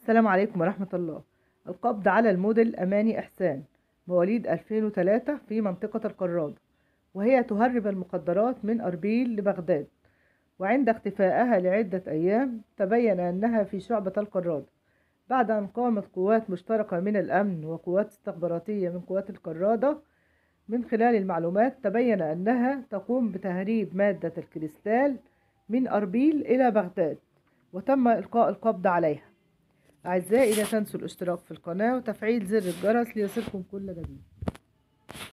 السلام عليكم ورحمة الله. القبض على الموديل أماني إحسان، مواليد 2003 في منطقة القرادة، وهي تهرب المخدرات من أربيل لبغداد. وعند اختفائها لعدة أيام تبين أنها في شعبة القرادة، بعد أن قامت قوات مشتركة من الأمن وقوات استخباراتية من قوات القرادة. من خلال المعلومات تبين أنها تقوم بتهريب مادة الكريستال من أربيل إلى بغداد، وتم إلقاء القبض عليها. أعزائي، لا تنسوا الاشتراك في القناة وتفعيل زر الجرس ليصلكم كل جديد.